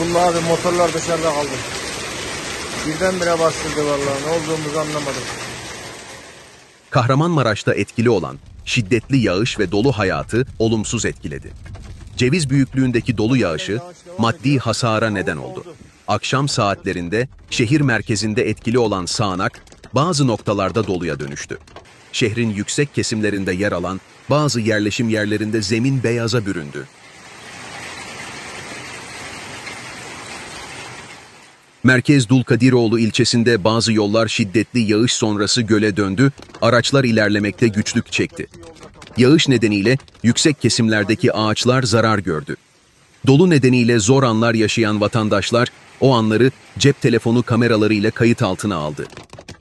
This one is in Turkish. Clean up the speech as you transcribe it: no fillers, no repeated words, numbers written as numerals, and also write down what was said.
Abdullah abi motorlar dışarıda kaldı. Birdenbire bastırdı vallahi. Ne olduğumuzu anlamadım. Kahramanmaraş'ta etkili olan şiddetli yağış ve dolu hayatı olumsuz etkiledi. Ceviz büyüklüğündeki dolu yağışı maddi hasara neden oldu. Akşam saatlerinde şehir merkezinde etkili olan sağanak bazı noktalarda doluya dönüştü. Şehrin yüksek kesimlerinde yer alan bazı yerleşim yerlerinde zemin beyaza büründü. Merkez Dulkadiroğlu ilçesinde bazı yollar şiddetli yağış sonrası göle döndü, araçlar ilerlemekte güçlük çekti. Yağış nedeniyle yüksek kesimlerdeki ağaçlar zarar gördü. Dolu nedeniyle zor anlar yaşayan vatandaşlar o anları cep telefonu kameralarıyla kayıt altına aldı.